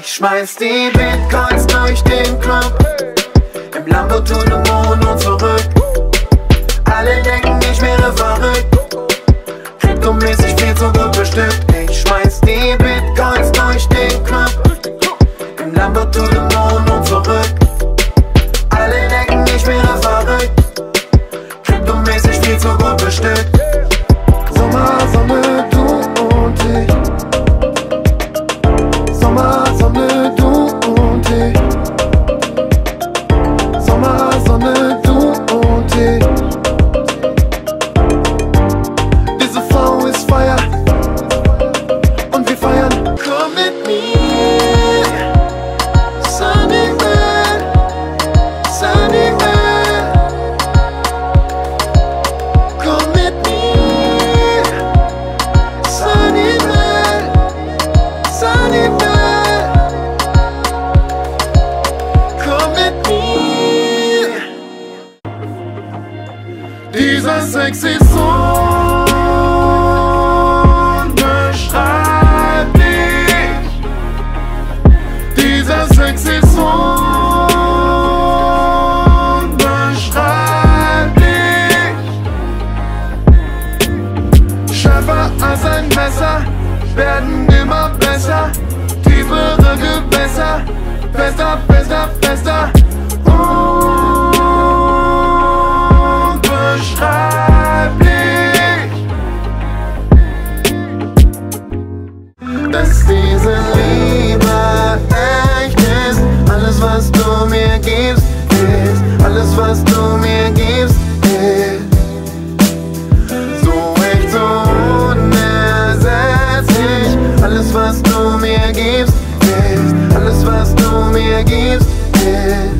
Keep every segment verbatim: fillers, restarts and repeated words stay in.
Ich schmeiß die Bitcoins durch den Club, im Lambo to the Moon und zurück. Alle denken, ich wäre verrückt, kryptomäßig viel zu gut bestückt. Ich schmeiß die Bitcoins durch den Club, im Lambo to the Moon und zurück. Alle denken, ich wäre verrückt, kryptomäßig viel zu gut bestückt. Sommer, Sonne, du und ich. Sommer, Sonne, du und ich. Sommer, Sonne, du und ich. Diese Frau ist Feier und wir feiern. Komm mit mir, Sunny Man, Sunny Man. Komm mit mir, Sunny Man, Sunny Man. Komm mit mir. Dieser sexy Sohn beschreibt dich. Dieser sexy Sohn beschreibt dich. Schärfer als ein Messer, werden immer besser. Tiefere Gewässer, fester, fester, fester. Unbeschreiblich, dass diese Liebe echt ist. Alles, was du mir gibst, ist. Alles, was du mir gibst, ist. So echt, so unersetzlich. Alles, was du mir gibst, ist. Alles, was du mir gibst, ist.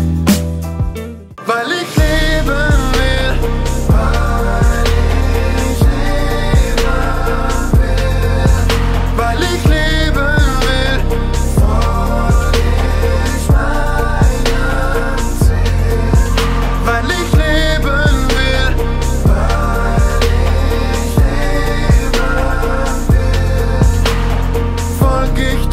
Weil ich leben will, weil ich leben will, weil ich leben will, folg ich meinem Ziel. Weil ich leben will, weil ich leben will, folg ich